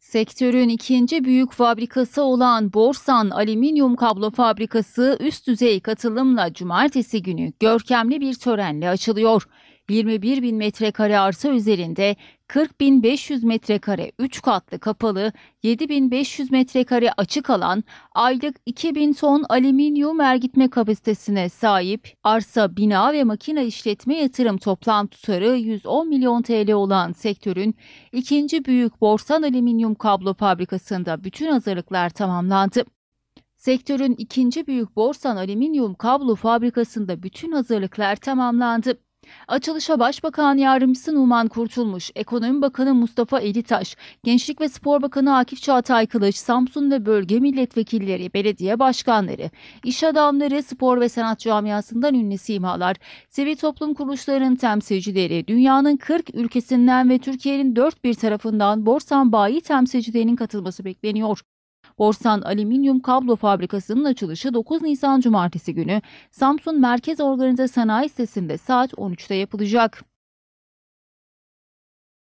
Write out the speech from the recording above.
Sektörün ikinci büyük fabrikası olan Borsan Alüminyum Kablo Fabrikası üst düzey katılımla cumartesi günü görkemli bir törenle açılıyor. 21 bin metrekare arsa üzerinde 40.500 metrekare 3 katlı kapalı, 7.500 metrekare açık alan, aylık 2.000 ton alüminyum ergitme kapasitesine sahip, arsa, bina ve makine işletme yatırım toplam tutarı 110 milyon TL olan sektörün ikinci büyük Borsan Alüminyum Kablo Fabrikası'nda bütün hazırlıklar tamamlandı. Sektörün ikinci büyük Borsan Alüminyum Kablo Fabrikası'nda bütün hazırlıklar tamamlandı. Açılışa Başbakan Yardımcısı Numan Kurtulmuş, Ekonomi Bakanı Mustafa Elitaş, Gençlik ve Spor Bakanı Akif Çağatay Kılıç, Samsun ve bölge milletvekilleri, belediye başkanları, iş adamları, spor ve sanat camiasından ünlü simalar, sivil toplum kuruluşlarının temsilcileri, dünyanın 40 ülkesinden ve Türkiye'nin dört bir tarafından Borsan bayi temsilcilerinin katılması bekleniyor. Borsan Alüminyum Kablo Fabrikası'nın açılışı 9 Nisan Cumartesi günü Samsun Merkez Organize Sanayi Sitesi'nde saat 13'te yapılacak.